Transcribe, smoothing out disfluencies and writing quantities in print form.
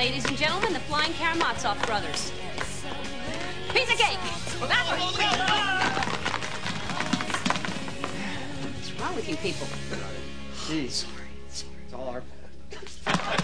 Ladies and gentlemen, the Flying Karamazov brothers. Piece of cake! What's wrong with you people? Jeez. Sorry. It's all our fault.